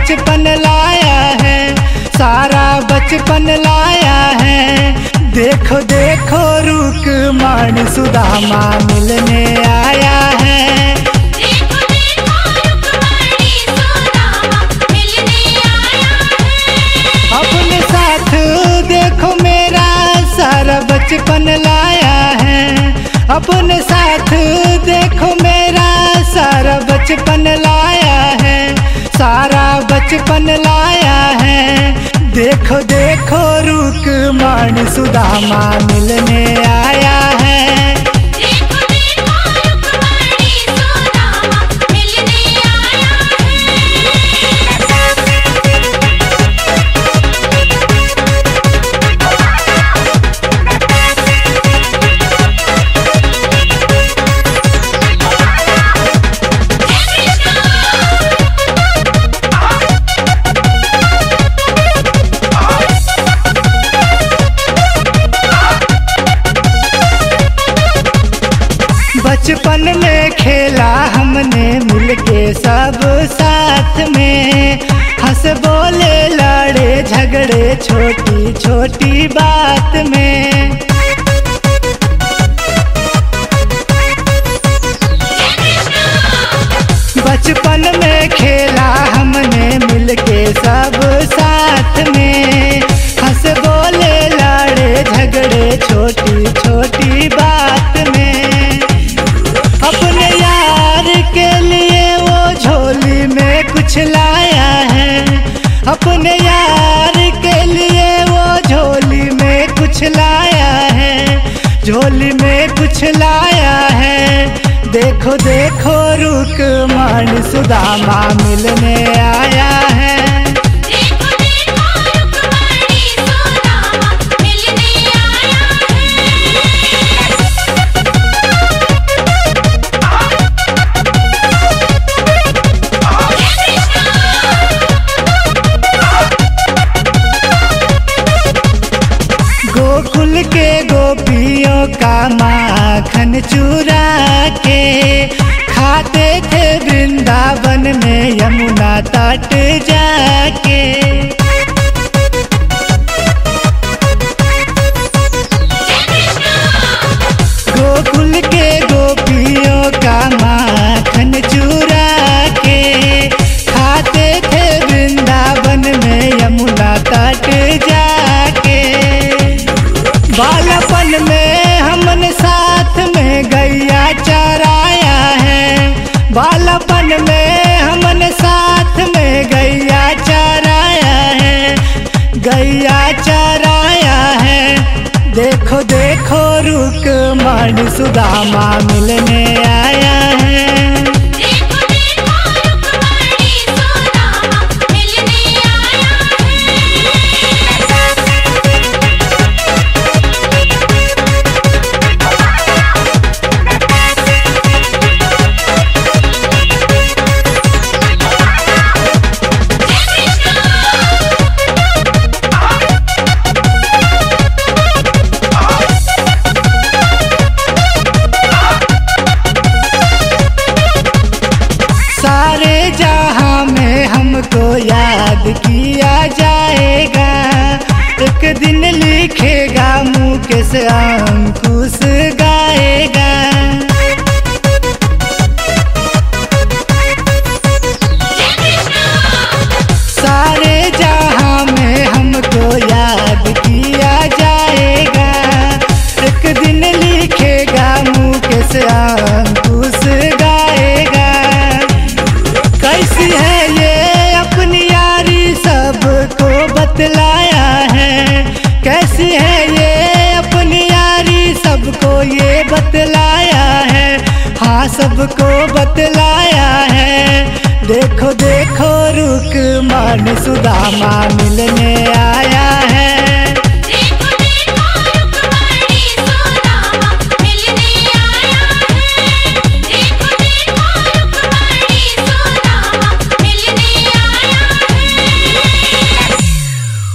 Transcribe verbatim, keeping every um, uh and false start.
बचपन लाया है, सारा बचपन लाया है। देखो देखो रुकमणी सुदामा मिलने आया है। देखो देखो रुकमणी सुदामा मिलने आया है। अपने साथ देखो मेरा सारा बचपन लाया है। अपने साथ देखो मेरा सारा बचपन लाया है, सारा बचपन लाया है। देखो देखो रुकमणी सुदामा मिलने आया है। देखो देखो रुकमणी सुदामा मिलने आया बचपन में खेला हमने मिलके सब साथ में, हंस बोले लड़े झगड़े छोटी छोटी बात में। बचपन में खेला हमने मिलके सब साथ में, हंस बोले लड़े झगड़े छोटी छोटी बात में। अपने यार के लिए वो झोली में कुछ लाया है, अपने यार के लिए वो झोली में कुछ लाया है, झोली में कुछ लाया है। देखो देखो रुकमणी सुदामा मिलने आया है। देखो देखो रुकमणी सुदामा मिलने आया है। गोकुल के गोपियों का माखन चुरा के खाते थे वृंदावन में यमुना तट जाके। गोकुल के गोपियों का माखन चुरा के खाते थे वृंदावन में यमुना तट जाके। बालपन में हमने साथ में गैया चराया है, बालपन में हमने साथ में गैया चराया है, गैया चराया है। देखो देखो रुकमणी सुदामा मिलने आया है। देखो देखो रुकमणी सुदामा मिलने आया सारे जहां में हमको याद किया जाएगा, एक दिन लिखेगा मुकेश अंकुश गाएगा। सारे जहां में हमको याद किया जाएगा, एक दिन लिखेगा मुकेश अंकुश गाएगा। कैसी है ये अपनी यारी सबको बतलाया है, कैसी है ये अपनी यारी सबको ये बतलाया है, हाँ सबको बतलाया है। देखो देखो रुकमणी सुदामा मिलने आया